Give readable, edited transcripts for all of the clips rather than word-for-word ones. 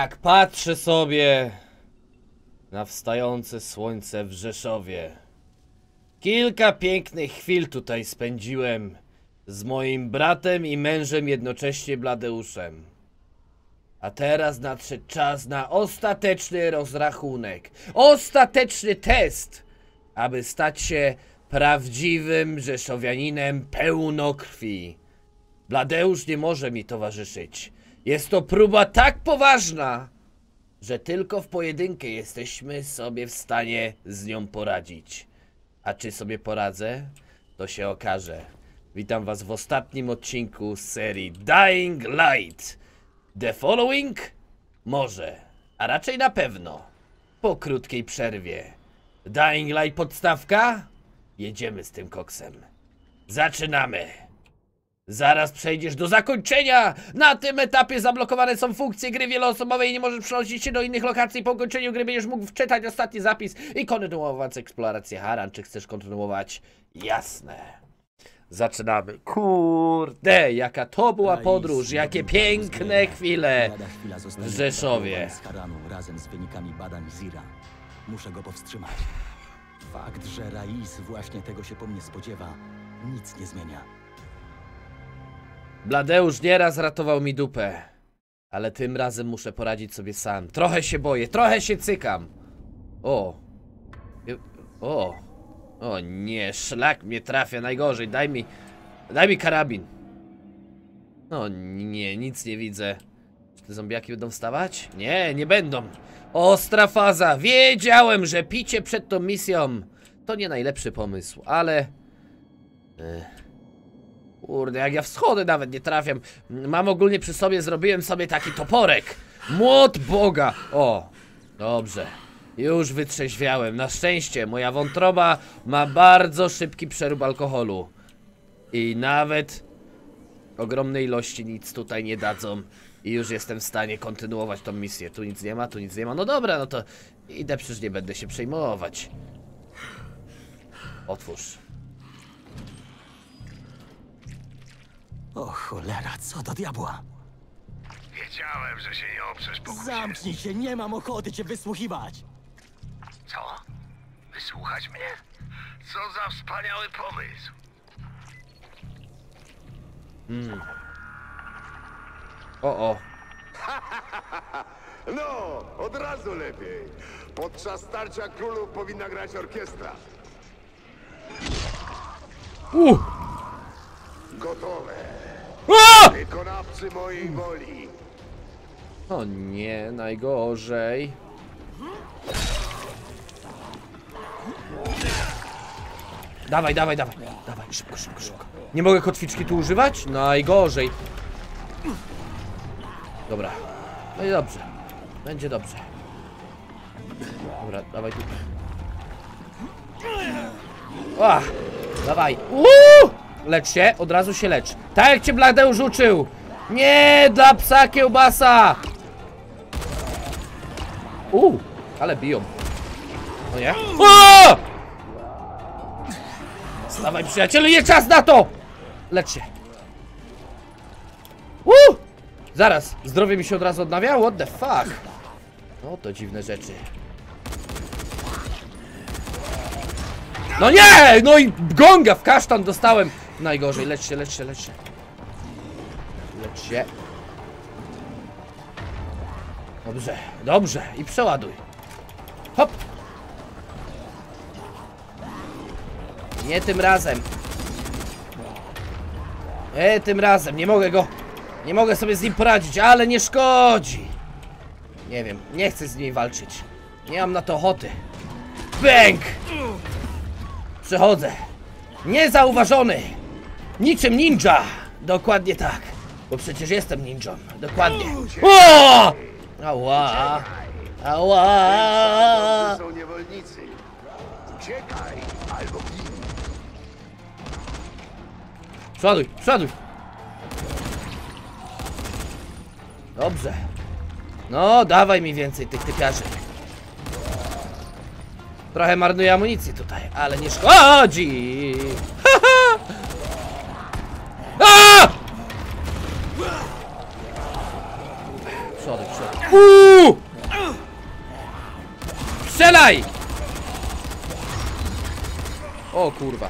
Tak patrzę sobie na wstające słońce w Rzeszowie. Kilka pięknych chwil tutaj spędziłem z moim bratem i mężem jednocześnie Bladeuszem. A teraz nadszedł czas na ostateczny rozrachunek. Ostateczny test, aby stać się prawdziwym rzeszowianinem pełnokrwi. Bladeusz nie może mi towarzyszyć. Jest to próba tak poważna, że tylko w pojedynkę jesteśmy sobie w stanie z nią poradzić. A czy sobie poradzę? To się okaże. Witam was w ostatnim odcinku z serii Dying Light. The Following? Może, a raczej na pewno. Po krótkiej przerwie. Dying Light podstawka? Jedziemy z tym koksem. Zaczynamy. Zaraz przejdziesz do zakończenia! Na tym etapie zablokowane są funkcje gry wieloosobowej i nie możesz przenosić się do innych lokacji. Po ukończeniu gry będziesz mógł wczytać ostatni zapis i kontynuować eksplorację Haran. Czy chcesz kontynuować? Jasne. Zaczynamy. Kurde, jaka to była podróż, jakie piękne chwile w Rzeszowie. Z Haranu razem z wynikami badań Zira. Muszę go powstrzymać. Fakt, że Rais właśnie tego się po mnie spodziewa, nic nie zmienia. Bladeusz nieraz ratował mi dupę, ale tym razem muszę poradzić sobie sam. Trochę się boję, trochę się cykam. O nie, szlak mnie trafia, najgorzej. Daj mi karabin. O nie, nic nie widzę. Czy te zombiaki będą wstawać? Nie, nie będą. Ostra faza. Wiedziałem, że picie przed tą misją to nie najlepszy pomysł, ale... Kurde, jak ja w schody nawet nie trafiam. Mam ogólnie przy sobie, zrobiłem sobie taki toporek. Młot Boga. O, dobrze. Już wytrzeźwiałem. Na szczęście moja wątroba ma bardzo szybki przerób alkoholu. I nawet ogromne ilości nic tutaj nie dadzą. I już jestem w stanie kontynuować tą misję. Tu nic nie ma, tu nic nie ma. No dobra, no to idę, przecież nie będę się przejmować. Otwórz. O cholera, co do diabła? Wiedziałem, że się nie oprzesz pokusie. Zamknij się, nie mam ochoty cię wysłuchiwać. Co? Wysłuchać mnie? Co za wspaniały pomysł. O. No, od razu lepiej. Podczas starcia królów powinna grać orkiestra. Gotowe. Wykonawcy mojej woli. O nie, najgorzej. Dawaj, szybko. Nie mogę kotwiczki tu używać? Najgorzej. Dobra. No i dobrze. Będzie dobrze. Dobra, dawaj tu. Dawaj. Lecz się, od razu się lecz. Tak jak cię Bladeusz uczył. Nie, dla psa kiełbasa. Ale biją. No nie? Stawaj, przyjacielu, nie czas na to. Lecz się. Zaraz, zdrowie mi się od razu odnawiało. What the fuck? No to dziwne rzeczy. No nie! No i gonga w kasztan dostałem. Najgorzej, lecz się. Lecz się. Dobrze. I przeładuj. Hop. Nie tym razem. Tym razem. Nie mogę sobie z nim poradzić, ale nie szkodzi. Nie wiem, nie chcę z niej walczyć. Nie mam na to ochoty. Bęk! Przechodzę. Niezauważony. Niczym ninja. Dokładnie tak. Bo przecież jestem ninją. Dokładnie. Ała. To są niewolnicy. Uciekaj, albo gin. Przoduj. Dobrze. No, dawaj mi więcej tych typiarzy. Trochę marnuję amunicję tutaj, ale nie szkodzi. Przodek. Strzelaj! O kurwa.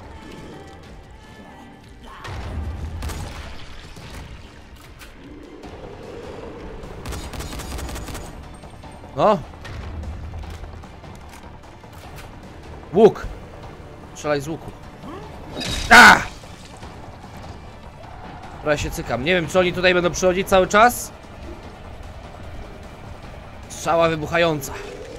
No. Łuk. Strzelaj z łuku. A! Trochę się cykam. Nie wiem, czy oni tutaj będą przychodzić cały czas. Strzała wybuchająca.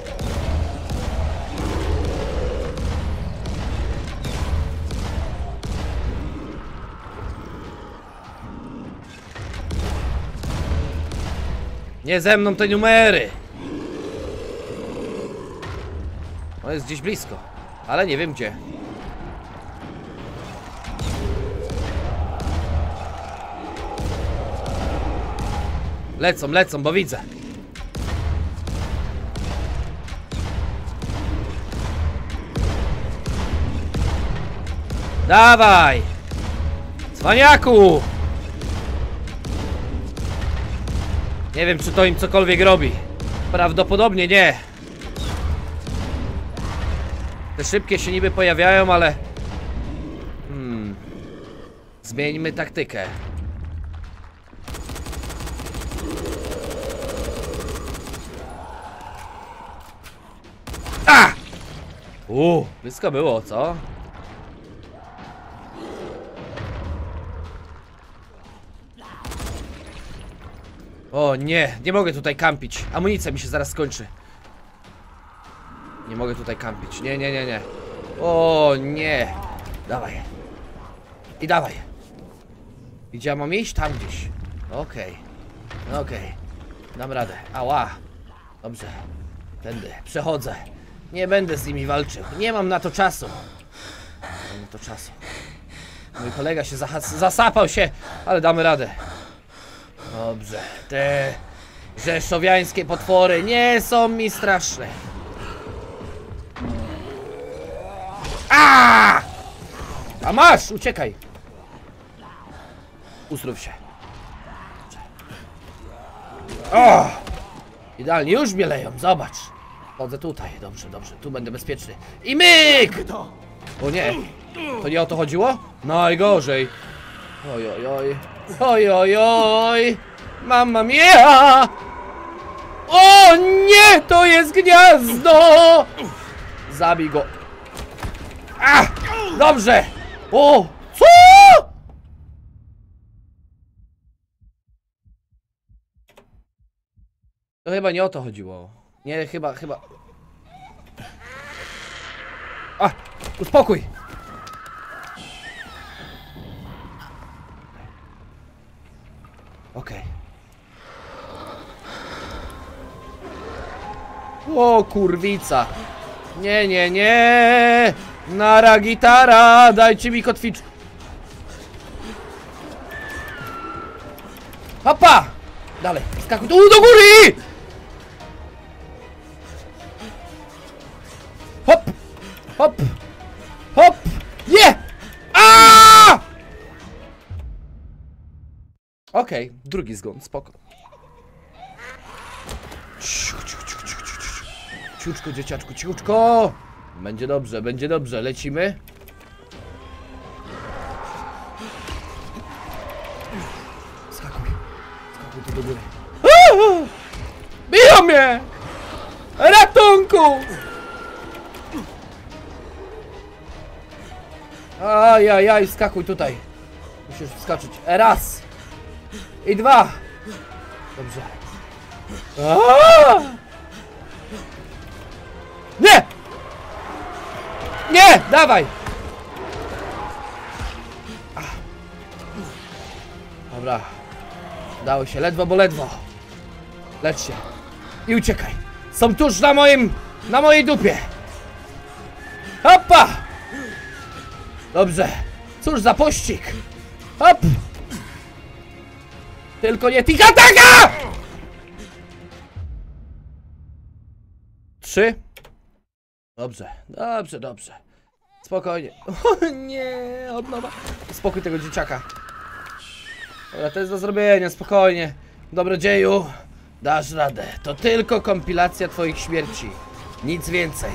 Nie ze mną te numery. On jest gdzieś blisko, ale nie wiem gdzie. Lecą, bo widzę. Dawaj! Cwaniaku! Nie wiem, czy to im cokolwiek robi. Prawdopodobnie nie. Te szybkie się niby pojawiają, ale... Zmieńmy taktykę. A! Blisko było, co? O nie, nie mogę tutaj kampić. Amunicja mi się zaraz skończy. Nie mogę tutaj kampić. Nie. O nie. Dawaj. I dawaj. Gdzie ja mam iść? Tam gdzieś. Okej. Dam radę. Ała. Dobrze. Tędy. Przechodzę. Nie będę z nimi walczył. Nie mam na to czasu. Mój kolega się zasapał się, ale damy radę. Dobrze. Te rzeszowiańskie potwory nie są mi straszne. A masz! Uciekaj! Uzdrów się. O! Idealnie, już mnie leją, zobacz. Chodzę tutaj, dobrze, tu będę bezpieczny. I myk! O nie, to nie o to chodziło? Najgorzej. Oj. Mamma mia! O nie, to jest gniazdo! Zabij go. Dobrze! O! Co? To chyba nie o to chodziło. Nie, chyba. Uspokój! Okej. O kurwica! Nie! Nara gitara! Dajcie mi kotwiczkę! Hopa! Dalej, skakuj tu do góry! Hop! Nie! Okej, drugi zgon, spoko. Ciuczko, dzieciaczku, ciuczko! Będzie dobrze, lecimy. Skakuj tu do góry. Biją mnie! Ratunku! Ajajaj, skakuj tutaj. Musisz wskoczyć. Raz. I dwa. Dobrze. Nie! Nie! Dawaj! Dobra. Dało się, ledwo, bo ledwo. Lecz się. I uciekaj. Są tuż na mojej dupie. Hopa! Dobrze. Cóż za pościg. Hop! Tylko nie tiki-taka! 3. Dobrze. Spokojnie. O nie, od nowa. Spokój tego dzieciaka. Dobra, to jest do zrobienia, spokojnie. Dobrodzieju. Dasz radę. To tylko kompilacja twoich śmierci. Nic więcej.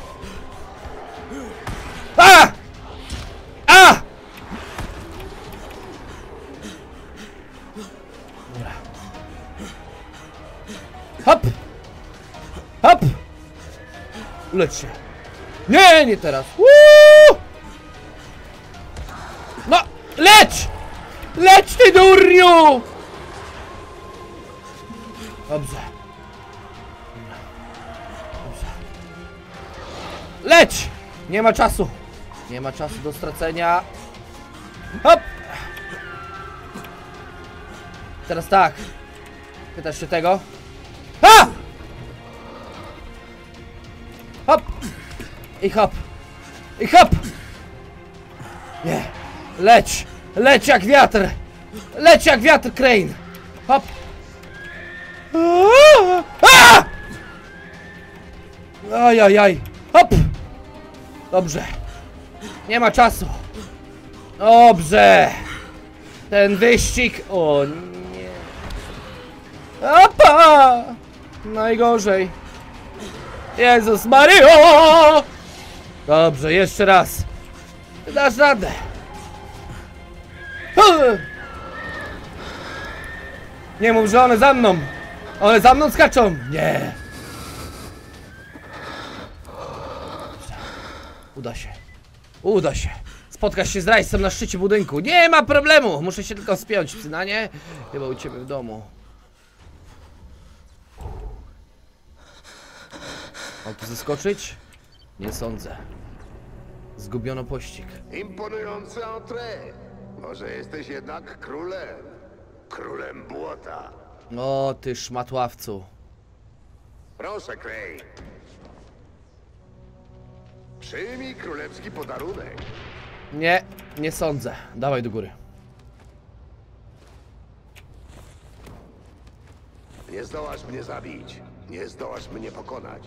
A! A! Dobra. Hop! Hop! Ulecz się. Nie, nie teraz. Woo! No, leć! Leć ty durniu! Dobrze. Dobrze. Leć! Nie ma czasu. Nie ma czasu do stracenia. Hop! Teraz tak. Pytasz się tego? Ha! Hop! I hop! I hop! Nie! Leć! Leć jak wiatr! Leć jak wiatr, Crane! Hop! A! Ajajaj! Hop! Dobrze! Nie ma czasu! Dobrze! Ten wyścig... O nie! Opa! Najgorzej! Jezus Mario! Dobrze, jeszcze raz! Ty dasz radę! Nie mów, że one za mną! One za mną skaczą! Nie! Uda się. Uda się. Spotkasz się z Rajsem na szczycie budynku. Nie ma problemu! Muszę się tylko spiąć, psyna, nie? Chyba u ciebie w domu. Mam tu zeskoczyć? Nie sądzę. Zgubiono pościg. Imponujący entrée. Może jesteś jednak królem. Królem błota. O, ty szmatławcu. Proszę, Crane. Przyjmij królewski podarunek. Nie, nie sądzę. Dawaj do góry. Nie zdołasz mnie zabić. Nie zdołasz mnie pokonać.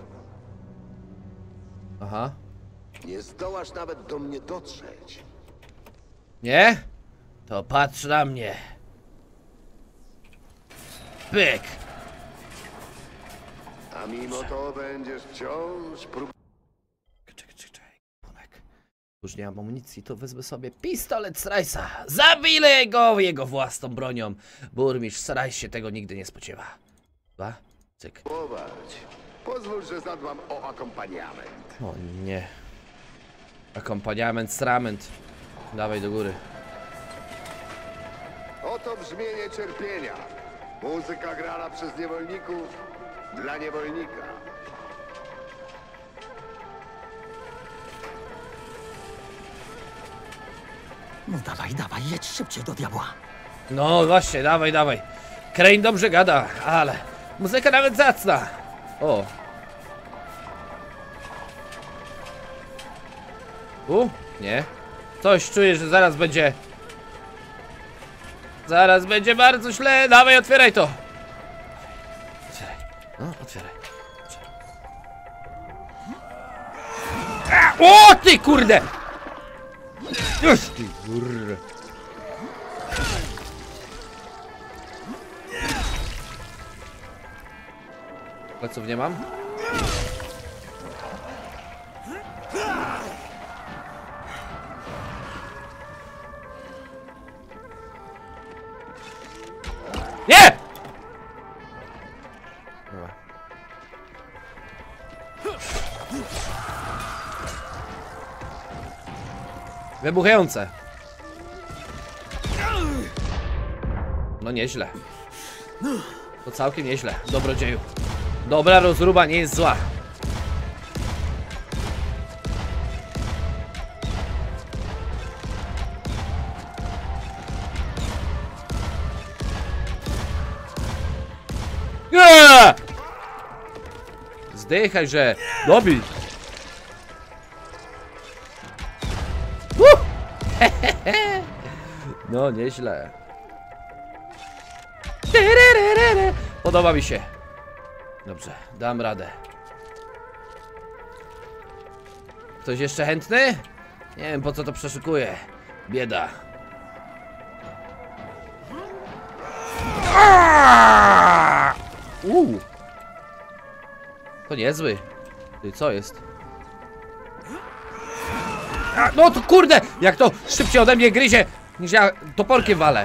Aha. Nie zdołasz nawet do mnie dotrzeć. Nie? To patrz na mnie. Pyk. A mimo to będziesz wciąż Czekaj. Punek. Już nie mam amunicji, to wezmę sobie pistolet z Rajsa. Zabij go jego własną bronią. Burmistrz Rajs się tego nigdy nie spodziewa. Dwa. Cyk. próbować. Pozwól, że zadbam o akompaniament. O nie. Akompaniament, strament. Dawaj do góry. Oto brzmienie cierpienia. Muzyka grana przez niewolników dla niewolnika. No dawaj, dawaj, jedź szybciej do diabła. No właśnie, dawaj. Crane dobrze gada, ale muzyka nawet zacna. O. Nie. Coś czuję, że zaraz będzie. Zaraz będzie bardzo źle. Dawaj, otwieraj to. Otwieraj. No, otwieraj. O, ty kurde! Już ty kurde. Pleców nie mam? Nie! Dobra. Wybuchające. No nieźle. To całkiem nieźle, dobrodzieju. Dobra rozruba nie jest zła. Nie! Zdychaj, że dobij. No nieźle. Podoba mi się. Dobrze, dam radę. Ktoś jeszcze chętny? Nie wiem, po co to przeszukuję. Bieda. To niezły. Ty, co jest? A, no to kurde! Jak to szybciej ode mnie gryzie, niż ja toporkiem walę.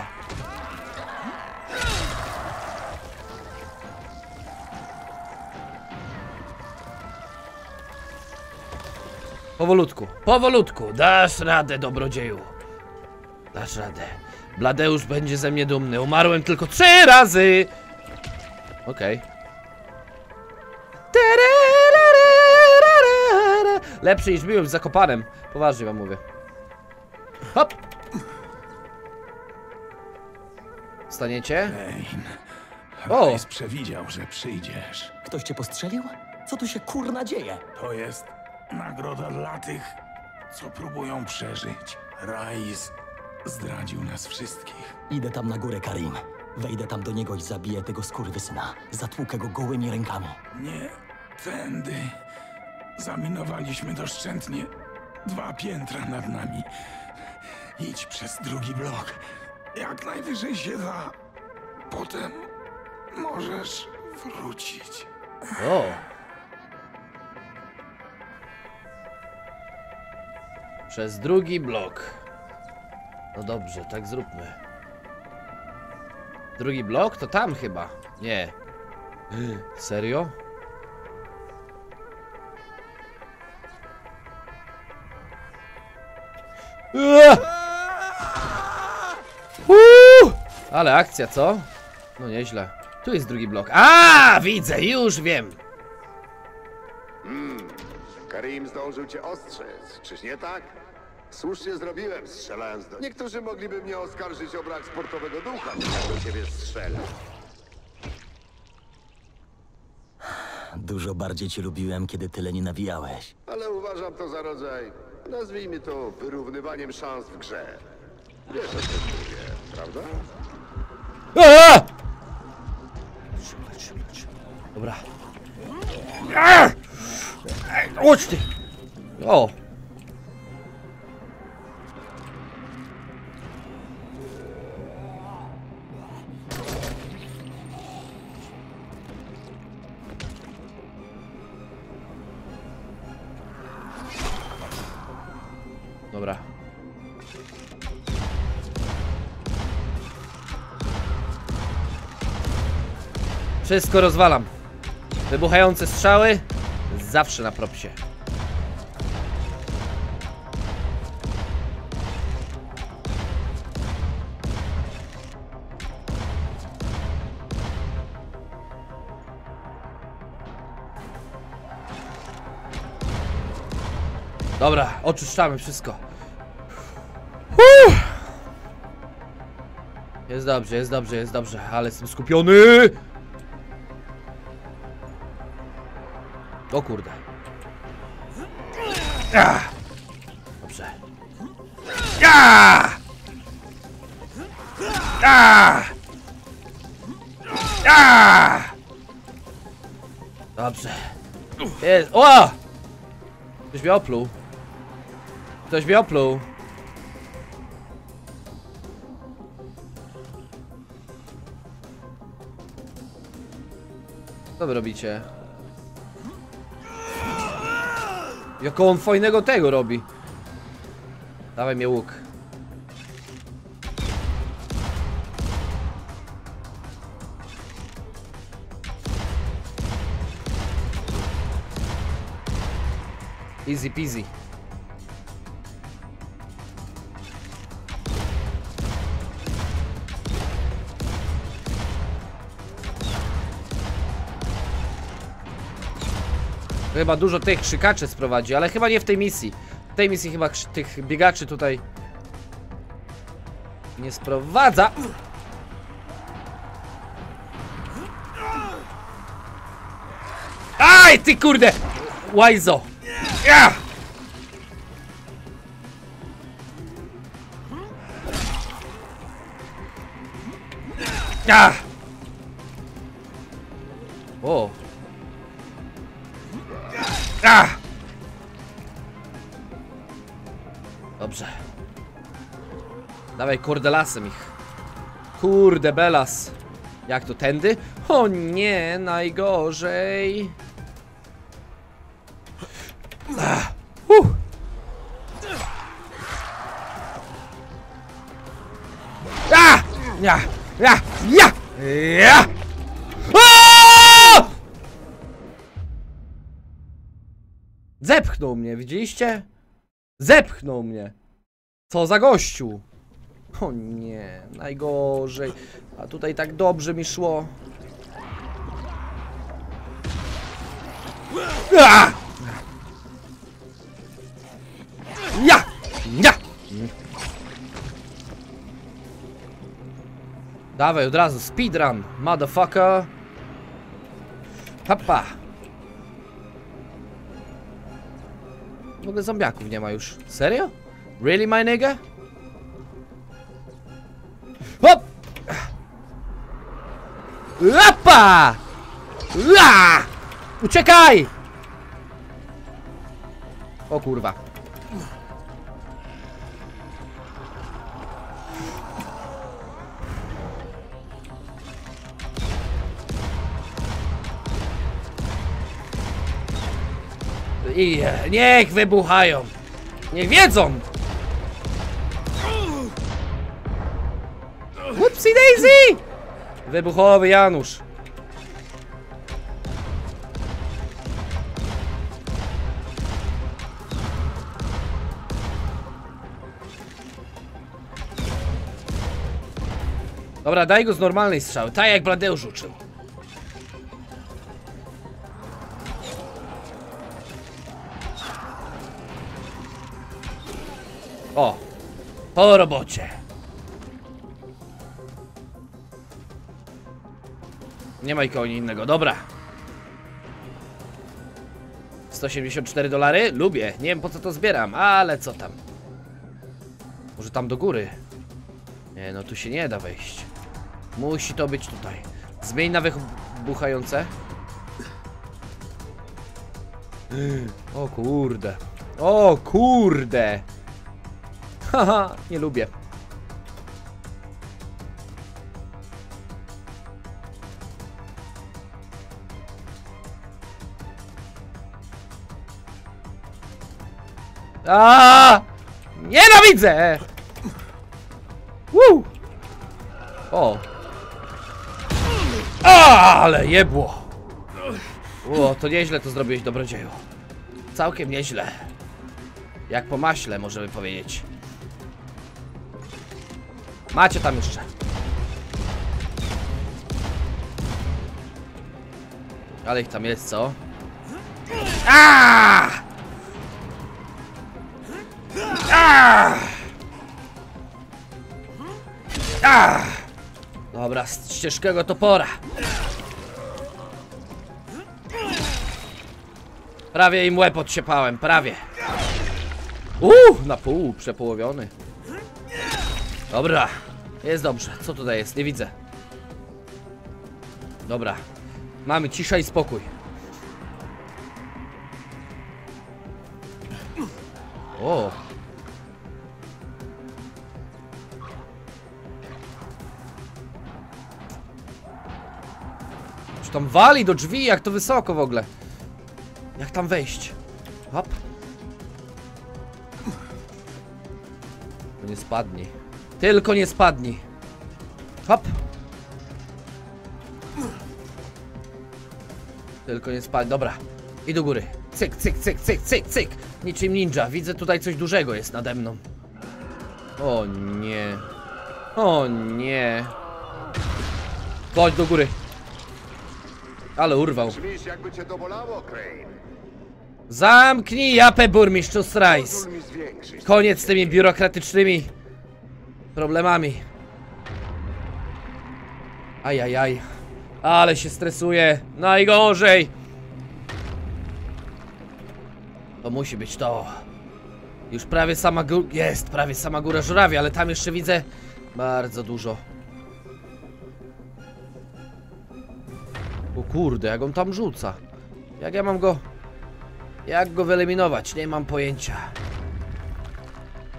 Powolutku, powolutku. Dasz radę, dobrodzieju. Dasz radę. Bladeusz będzie ze mnie dumny. Umarłem tylko 3 razy. Okej. Lepszy niż byłem z Zakopanem. Poważnie wam mówię. Hop! Wstaniecie? O! Rajs przewidział, że przyjdziesz. Ktoś cię postrzelił? Co tu się kurna dzieje? To jest nagroda dla tych, co próbują przeżyć. Rajs zdradził nas wszystkich. Idę tam na górę, Karim. Wejdę tam do niego i zabiję tego skurwysyna. Zatłukę go gołymi rękami. Nie tędy. Zaminowaliśmy doszczętnie 2 piętra nad nami. Idź przez drugi blok. Jak najwyżej się da. Potem możesz wrócić. O! Przez drugi blok. No dobrze, tak zróbmy. Drugi blok? To tam chyba. Nie. Serio? Ale akcja, co? No nieźle. Tu jest drugi blok. A, widzę, już wiem. Karim zdążył cię ostrzec, czyż nie tak? Słusznie zrobiłem, strzelając do... Niektórzy mogliby mnie oskarżyć o brak sportowego ducha, jak do ciebie strzela. Dużo bardziej cię lubiłem, kiedy tyle nie nawijałeś. Ale uważam to za rodzaj, nazwijmy to wyrównywaniem szans w grze. Wiesz, o czym mówię, prawda? Aaa! Dobra. Chodź ty! O! Dobra. Wszystko rozwalam. Wybuchające strzały zawsze na propsie. Dobra, oczyszczamy wszystko. Jest dobrze, jest dobrze, jest dobrze, ale jestem skupiony. O kurde. Dobrze. Dobrze. Jest. O! Ktoś mnie opluł. Ktoś mnie opluł. Co wy robicie? Jako on fajnego tego robi. Dawaj mnie łuk. Easy peasy. Chyba dużo tych krzykaczy sprowadzi, ale chyba nie w tej misji. W tej misji chyba tych biegaczy tutaj nie sprowadza. Aj, ty kurde! Łajzo! Ja! Ja! O! A! Dobrze. Dawaj kurde lasem ich. Kurde belas. Jak to, tędy? O nie, najgorzej. Ja! Ja! Ja! Ja! Zepchnął mnie, widzieliście? Zepchnął mnie. Co za gościu? O nie, najgorzej. A tutaj tak dobrze mi szło. Ja! Ja! Dawaj od razu, speedrun, motherfucker. Hoppa. W ogóle zombiaków nie ma już. Serio? Really, my nigga? Hop! Lapa! La! Uciekaj! O kurwa. I niech wybuchają. Niech wiedzą. Whoopsie daisy! Wybuchowy Janusz. Dobra, daj go z normalnej strzały, tak jak Bladeusz uczył. O, po robocie. Nie ma nikogo innego, dobra. $184? Lubię, nie wiem po co to zbieram, ale co tam. Może tam do góry. Nie, no tu się nie da wejść. Musi to być tutaj. Zmień na wybuchające. O kurde. O kurde. Haha, nie lubię. Nienawidzę! O! Ale jebło! O, to nieźle to zrobiłeś, dobrodzieju. Całkiem nieźle. Jak po maśle, możemy powiedzieć. Macie tam jeszcze. Ale ich tam jest, co? Aaaa! Dobra, z ciężkiego topora. Prawie im łeb odsiepałem, prawie. Na pół, przepołowiony. Dobra, jest dobrze. Co tutaj jest? Nie widzę. Dobra, mamy cisza i spokój. O! Czy tam wali do drzwi? Jak to wysoko w ogóle? Jak tam wejść? Hop. No nie spadnij. Tylko nie spadnij. Hop. Tylko nie spadnij. Dobra. I do góry. Cyk, cyk, cyk, cyk, cyk, cyk. Niczym ninja. Widzę tutaj coś dużego jest nade mną. O nie. O nie. Chodź do góry. Ale urwał. Brzmisz, jakby cię to bolało, Crane. Zamknij japę, burmistrzu Strice. Pozwól mi zwiększyć. Koniec z tymi biurokratycznymi problemami. Ajajaj. Ale się stresuje. Najgorzej. To musi być to. Już prawie sama góra. Jest, prawie sama góra żurawi, ale tam jeszcze widzę bardzo dużo. O kurde, jak on tam rzuca. Jak ja mam go... Jak go wyeliminować? Nie mam pojęcia.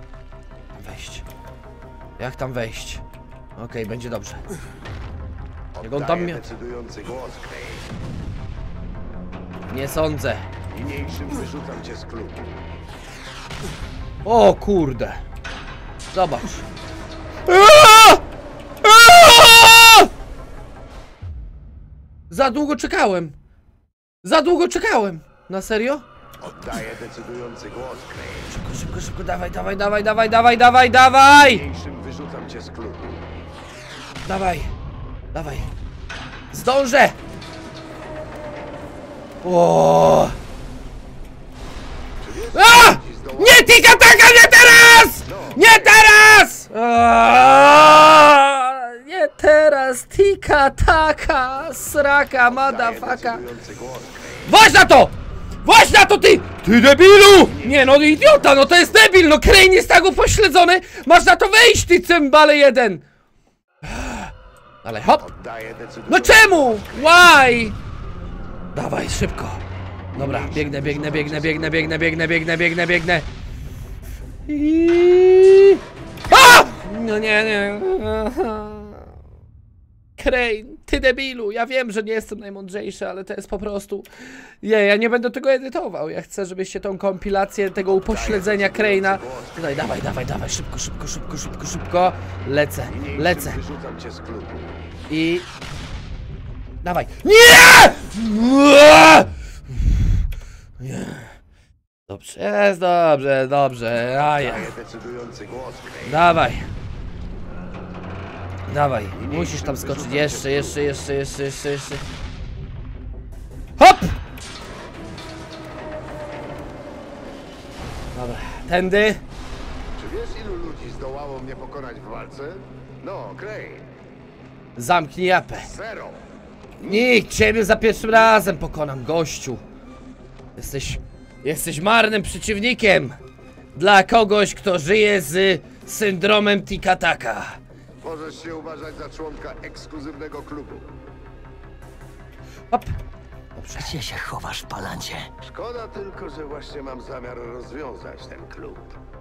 Wejść. Jak tam wejść? Okej, będzie dobrze. Jak on tam Oddaję miał... decydujący głos, Crane. Nie sądzę. Niniejszym wyrzucam cię z klubu. O kurde. Zobacz. Aaaa! Aaaa! Za długo czekałem. Za długo czekałem. Na serio? Oddaję decydujący głos, Crane. Szybko, szybko, szybko. Dawaj, dawaj, dawaj, dawaj, dawaj, dawaj, dawaj! Niniejszym wyrzucam cię z klubu. Dawaj. Dawaj. Zdążę! O! A! Nie Tikataka, nie teraz! Nie teraz! Nie teraz, Tikataka, sraka, madafaka. Decydujący głos, Crane. Właśnie na to! Właśnie na to, ty! Ty debilu! Nie no, idiota, no to jest debil, no Crane jest tak upośledzony! Masz na to wejść, ty cymbale jeden! Ale hop! Oddaję decydujący No czemu? Why? Dawaj, szybko. Dobra, biegnę, biegnę, biegnę, biegnę, biegnę, biegnę, biegnę, biegnę, biegnę. A! No nie, nie. Crane, ty debilu, ja wiem, że nie jestem najmądrzejszy, ale to jest po prostu... Ja nie będę tego edytował, ja chcę, żebyście tą kompilację tego upośledzenia Crane'a... Tutaj, dawaj, dawaj, dawaj, szybko, szybko, szybko, szybko, szybko. Lecę, lecę. Wyrzucam cię z klubu. I... Dawaj. Nie! Nie! Dobrze, jest dobrze, dobrze. Aja. Oddaję decydujący głos, Crane. Dawaj. Dawaj. Musisz tam skoczyć. Jeszcze, jeszcze, jeszcze, jeszcze, jeszcze, jeszcze. Hop! Dobra, tędy. Czy wiesz, ilu ludzi zdołało mnie pokonać w walce? No, Crane. Zamknij japę. 0. Nikt ciebie za pierwszym razem pokonam, gościu. Jesteś marnym przeciwnikiem. Dla kogoś, kto żyje z syndromem Tikataka. Możesz się uważać za członka ekskluzywnego klubu. Hop. Dobrze. Gdzie się chowasz, palancie? Szkoda tylko, że właśnie mam zamiar rozwiązać ten klub.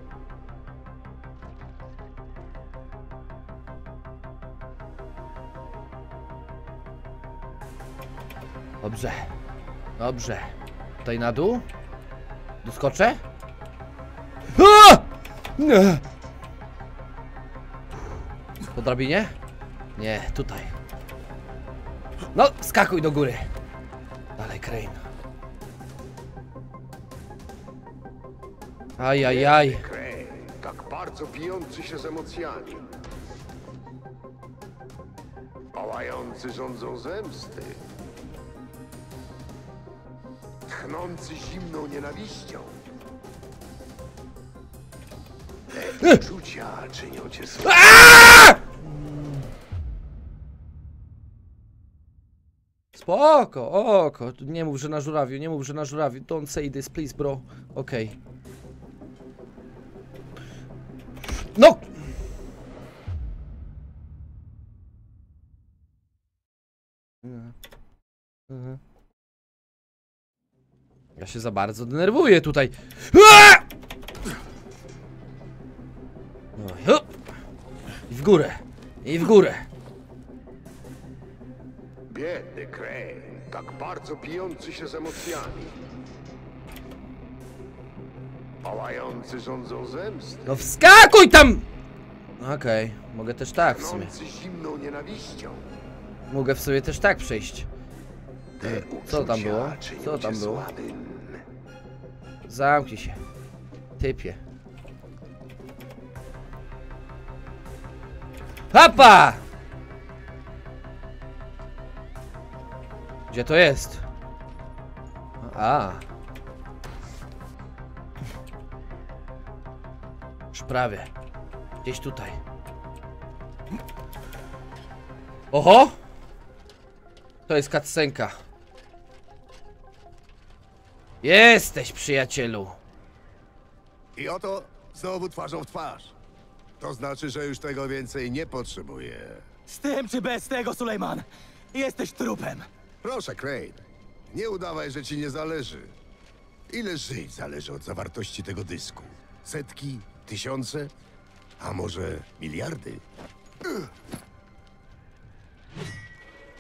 Dobrze. Dobrze. Tutaj na dół? Doskoczę? A! Nie. Po drabinie? Nie, tutaj. No, skakuj do góry. Dalej, Crane. Ajajaj. Crane, tak bardzo bijący się z emocjami. Pałający rządzą zemsty. Tchnący zimną nienawiścią. Te uczucia czynią cię słabym. Spoko, oko. Nie mów, że na żurawiu, nie mów, że na żurawiu. Don't say this, please, bro. Okej. No! Ja się za bardzo denerwuję tutaj. No, hop. I w górę. I w górę. Biedny Crane, tak bardzo bijący się z emocjami. Pałający rządzą zemsty. No wskakuj tam! Okej, mogę też tak w sumie. Tchnący zimną nienawiścią. Mogę w sobie też tak przejść. Te Co tam uczucia było? czynią Co tam cię było? słabym. Zamknij się. Typie. Papa! Gdzie to jest? A. Już prawie. Gdzieś tutaj. Oho! To jest cutscenka. Jesteś, przyjacielu. I oto znowu twarzą w twarz. To znaczy, że już tego więcej nie potrzebuję. Z tym czy bez tego, Sulejman? Jesteś trupem. Proszę, Crane. Nie udawaj, że ci nie zależy. Ile żyć zależy od zawartości tego dysku? Setki? Tysiące? A może miliardy?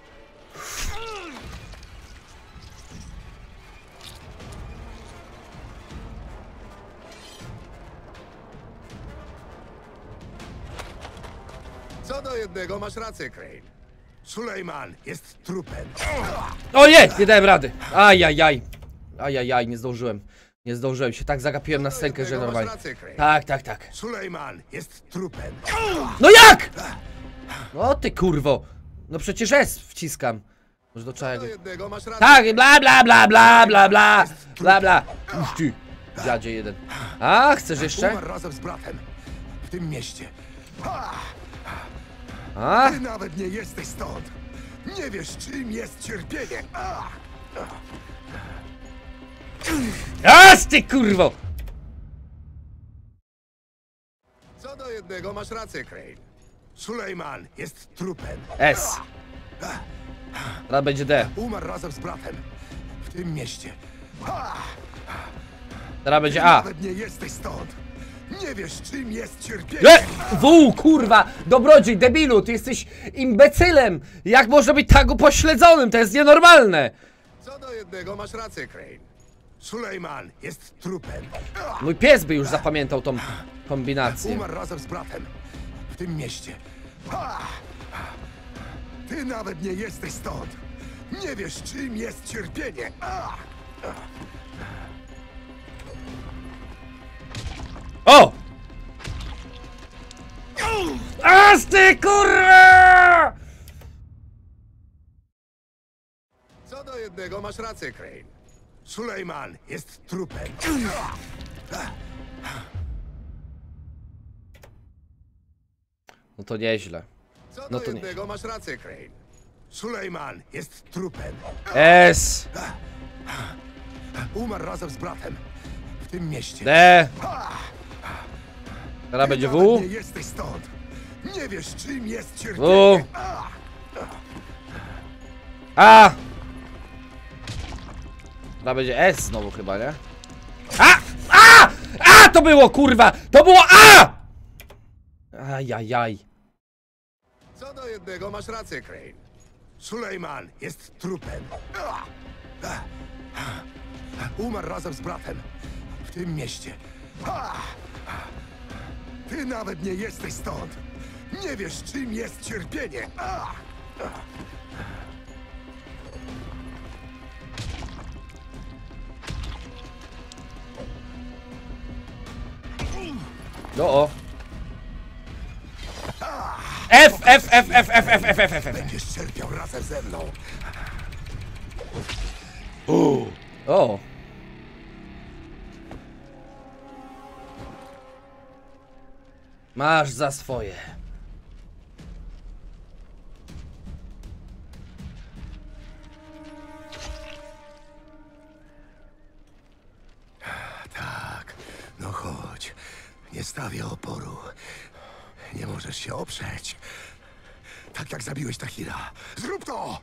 do jednego masz rację, Crane. Sulejman jest trupem. O nie! Nie dałem rady. Ajajaj. Ajajaj, nie zdążyłem. Nie zdążyłem się, tak zagapiłem na scenkę, że normalnie. Tak. Sulejman jest trupem. No jak?! No ty kurwo. No przecież S wciskam. Może do Do czego? jednego masz rację. Tak, bla bla bla bla bla bla bla bla. Uż ty, dziadzie jeden. A, chcesz jeszcze? Umarł razem z bratem. W tym mieście. A? Ty nawet nie jesteś stąd. Nie wiesz, czym jest cierpienie. Aż ty kurwo! Co do jednego masz rację, Crane. Sulejman jest trupem. S. Teraz będzie D. Umarł razem z bratem. W tym mieście. Teraz Ty będzie A. nawet nie jesteś stąd. Nie wiesz, czym jest cierpienie. W, kurwa! Dobrodziej, debilu, ty jesteś imbecylem! Jak można być tak upośledzonym? To jest nienormalne! Co do jednego masz rację, Crane. Sulejman jest trupem. Mój pies by już zapamiętał tą kombinację. Umarł razem z bratem. W tym mieście. Ty nawet nie jesteś stąd. Nie wiesz, czym jest cierpienie. O! Aż ty kurwa! Co do jednego masz rację, Crane. Sulejman jest trupem. No to nieźle. Co No do to nie. jednego masz rację, Crane. Sulejman jest trupem. S. Umarł razem z bratem. W tym mieście. D. Teraz będzie Nawet W. nie jesteś stąd. Nie wiesz, czym jest W. cierpienie. A. Teraz będzie S znowu chyba, nie? A! A! A! To było kurwa! To było A! Ajajaj. Co do jednego masz rację, Crane. Sulejman jest trupem. Umarł razem z bratem. W tym mieście. Ty nawet nie jesteś stąd. Nie wiesz, czym jest cierpienie. No o. F, F, F, F, F, F, F, F, F, F. Będziesz cierpiał razem ze mną. O. Masz za swoje. Tak, no chodź. Nie stawię oporu. Nie możesz się oprzeć. Tak jak zabiłeś Tahira. Zrób to!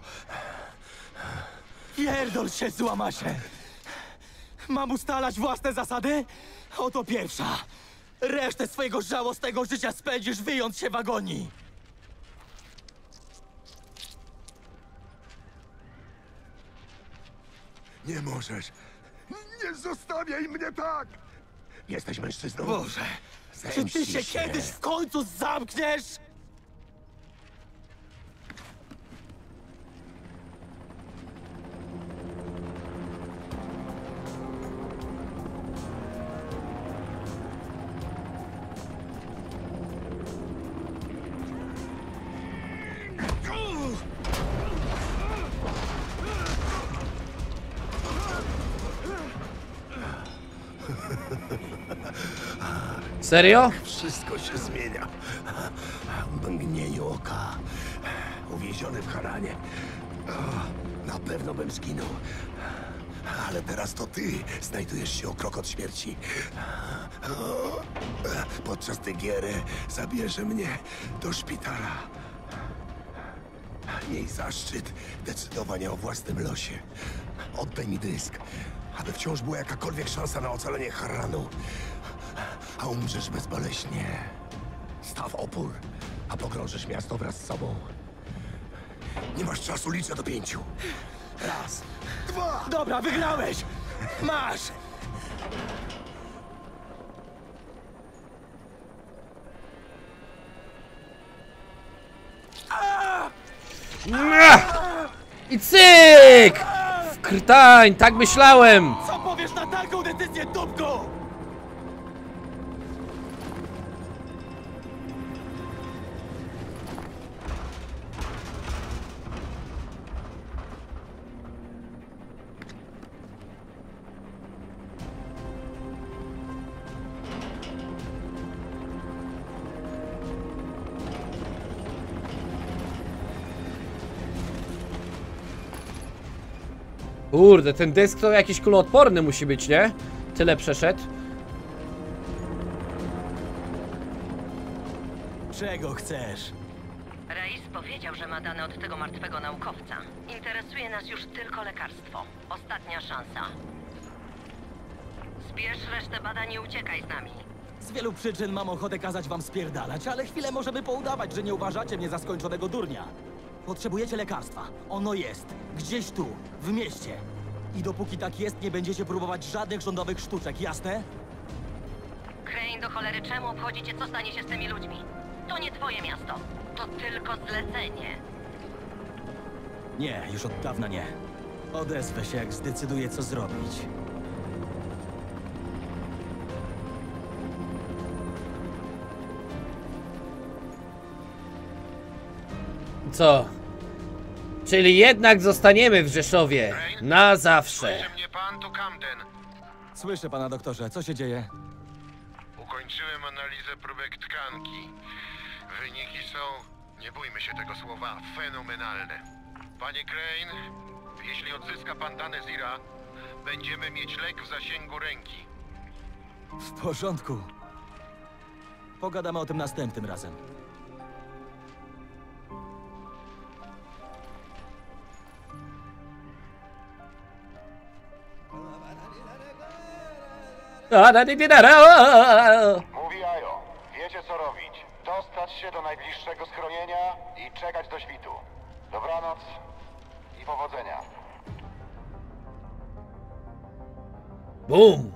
Pierdol się, złamasie! Mam ustalać własne zasady? Oto pierwsza. Resztę swojego żałosnego życia spędzisz wyjąc się w agonii. Nie możesz. Nie zostawiaj mnie tak! Jesteś mężczyzną. Boże, czy ty Zemścisz się kiedyś w końcu zamkniesz? Serio? Wszystko się zmienia. W mgnieniu oka. Uwieziony w Haranie. Na pewno bym zginął. Ale teraz to ty znajdujesz się o krok od śmierci. Podczas tej giery zabierze mnie do szpitala. Miej zaszczyt decydowania o własnym losie. Oddaj mi dysk, aby wciąż była jakakolwiek szansa na ocalenie Harranu. A umrzesz bezboleśnie. Staw opór, a pogrążysz miasto wraz z sobą. Nie masz czasu, liczę do 5. 1, 2. Dobra, wygrałeś! Masz! I cyk! W krtań, tak myślałem! Co powiesz na taką decyzję, dupko? Kurde, ten dysk to jakiś kuloodporny musi być, nie? Tyle przeszedł. Czego chcesz? Rais powiedział, że ma dane od tego martwego naukowca. Interesuje nas już tylko lekarstwo. Ostatnia szansa. Zbierz resztę badań i uciekaj z nami. Z wielu przyczyn mam ochotę kazać wam spierdalać, ale chwilę możemy poudawać, że nie uważacie mnie za skończonego durnia. Potrzebujecie lekarstwa. Ono jest. Gdzieś tu, w mieście. I dopóki tak jest, nie będziecie próbować żadnych rządowych sztuczek, jasne? Crane, do cholery, czemu obchodzicie, co stanie się z tymi ludźmi? To nie twoje miasto. To tylko zlecenie. Nie, już od dawna nie. Odezwę się, jak zdecyduję, co zrobić. Co? Czyli jednak zostaniemy w Rzeszowie. Na zawsze. Słyszy mnie pan, tu Camden. Słyszę pana, doktorze. Co się dzieje? Ukończyłem analizę próbek tkanki. Wyniki są, nie bójmy się tego słowa, fenomenalne. Panie Crane, jeśli odzyska pan dane Zira, będziemy mieć lek w zasięgu ręki. W porządku. Pogadamy o tym następnym razem. Mówi Ajo, wiecie co robić. Dostać się do najbliższego schronienia i czekać do świtu. Dobranoc i powodzenia. Bum!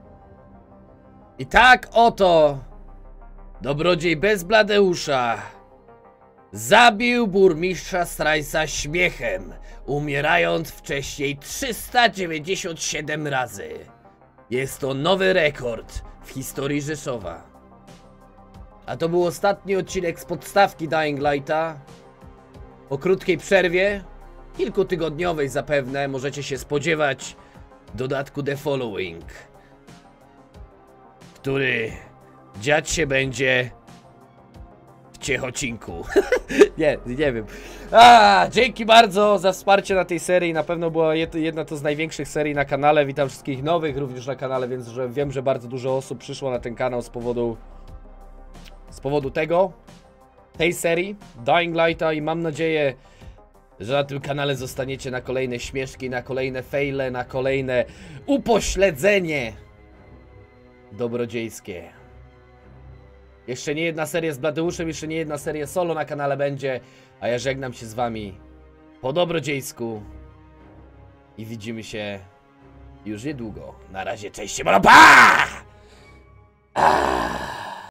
I tak oto dobrodziej Bezbladeusza zabił burmistrza Strajsa śmiechem, umierając wcześniej 397 razy. Jest to nowy rekord w historii Rzeszowa. A to był ostatni odcinek z podstawki Dying Lighta. Po krótkiej przerwie, kilkutygodniowej zapewne, możecie się spodziewać dodatku The Following, który dziać się będzie w Ciechocinku. nie wiem. Dzięki bardzo za wsparcie na tej serii. Na pewno była jedna to z największych serii na kanale. Witam wszystkich nowych również na kanale, więc wiem, że bardzo dużo osób przyszło na ten kanał z powodu tej serii Dying Lighta i mam nadzieję, że na tym kanale zostaniecie na kolejne śmieszki, na kolejne fejle, na kolejne upośledzenie dobrodziejskie. Jeszcze nie jedna seria z Bladeuszem, jeszcze nie jedna seria solo na kanale będzie, a ja żegnam się z wami po dobrodziejsku i widzimy się już niedługo. Na razie, cześć, siemano, pa!